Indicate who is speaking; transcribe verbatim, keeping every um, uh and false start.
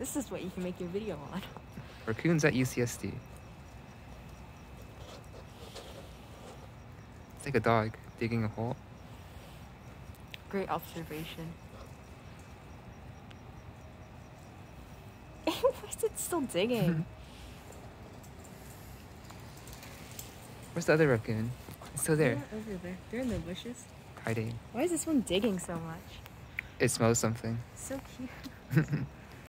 Speaker 1: This is what you can make your video on.
Speaker 2: Raccoons at U C S D. It's like a dog digging a hole.
Speaker 1: Great observation. Why is it still digging?
Speaker 2: Where's the other raccoon? It's still there.
Speaker 1: They're over there. They're in the bushes.
Speaker 2: Hiding.
Speaker 1: Why is this one digging so much?
Speaker 2: It smells something.
Speaker 1: So cute.